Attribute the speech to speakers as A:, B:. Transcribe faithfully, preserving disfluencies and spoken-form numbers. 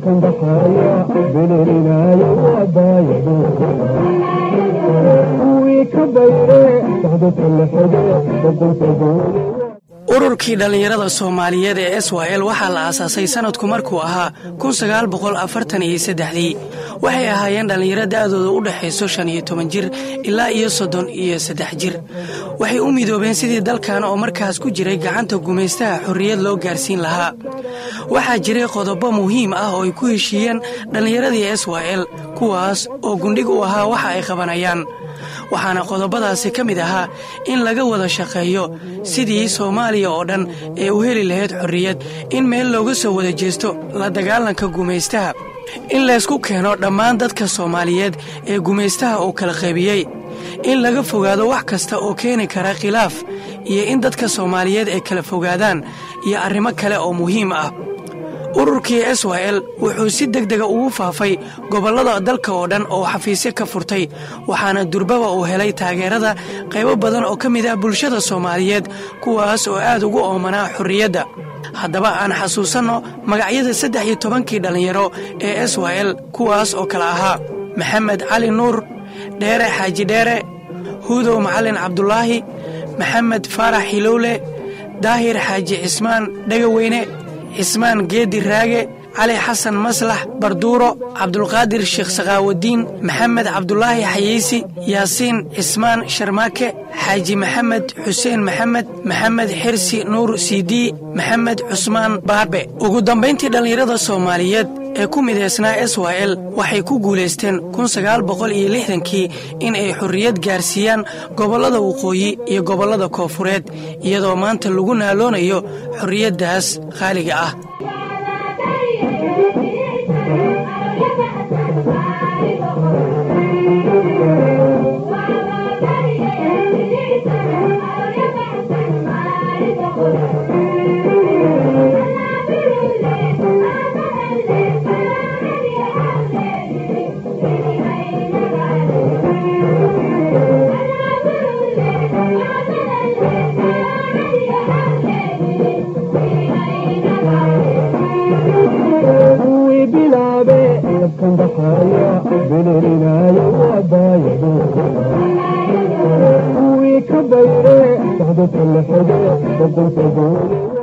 A: ururkii dhallinyarada Soomaaliyeed ee S Y L waxaa la aasaasay sanadku markuu ahaa kun sagaal boqol afartan iyo saddex. waxay ahaayeen dhallinyaro da'dooda u dhaxayso shan iyo toban jir ilaa iyo soddon iyo saddex jir. waxay u midoobeen sidii dalkan oo markaas ku jiray gacanta gumaystaha xorriyad loo gaarsiin lahaa. waxaa jiray qodobo muhiim ah oo ay ku heshiiyeen dhallinyaradii S Y L kuwaas oo gundhig u ahaa waxa ay qabanayaan. waxaana qodobadaasi ka mid ahaa in laga wada shaqeeyo sidii Soomaaliya oo dhan ee u heli lahayd xorriyad, in meel looga soo wada jeesto la dagaalanka gumaystaha, in laysku keeno dhammaan dadka Soomaaliyeed ee gumaystaha uu kala qaybiyey, in laga fogaado wax kasta oo keeni kara khilaaf, iyo in dadka Soomaaliyeed ay kala fogaadaan iyo arrimo kale oo muhiim ah. ururkii S Y L wuxuu si degdega ugu faafay gobollada dalka oo dhan oo xafiisyo ka furtay, waxaana durbaba uu helay taageerada qaybo badan oo ka mid ah bulshada Soomaaliyeed kuwaas oo aad ugu oomanaa xorriyadda. haddaba aan xasuusanno magacyada saddex iyo tobankii dhallinyaro ee S Y L kuwaas oo kala ahaa Maxamed Cali Nuur, Dheere Xaaji Dheere, Huudow Macalin Cabdulaahi, Maxamed Faarax Hilowle, Daahir Xaaji Cismaan Dhagaweyne, Cismaan Geedi Raage, Cali Xasan Maslax Barduuro, Cabdulqaadir Sheekh Saqaawadiin, Maxamed Cabdulaahi Xayiisi, Yaasiin Cismaan Sharmaake, Xaaji Maxamed Xuseen Maxamed, Maxamed Xirsi Nuur Siidii, Maxamed Cusmaan Baabe. ugu dambayntii dhallinyarada Soomaaliyeed ee ku midaysnaa S Y L waxay ku guulaysteen kun sagaal boqol iyo lixdankii in ay xorriyad gaarsiiyaan gobollada waqooyi iyo gobollada koonfureed, iyadoo maanta lagu naaloonayo xorriyaddaas qaaliga ah.
B: وي كبيره صدق الحدود